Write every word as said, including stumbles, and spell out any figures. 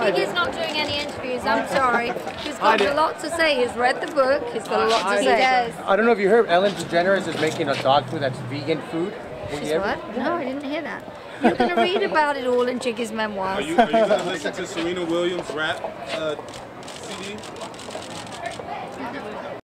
Giggy's not doing any interviews, I'm sorry. He's got a lot to say. He's read the book, he's got a lot to say. He does. I don't know if you heard, Ellen DeGeneres is making a dog food that's vegan food. She's what? No, I didn't hear that. You're going to read about it all in Giggy's memoirs. Are you, are you going to listen to Serena Williams rap uh, C D?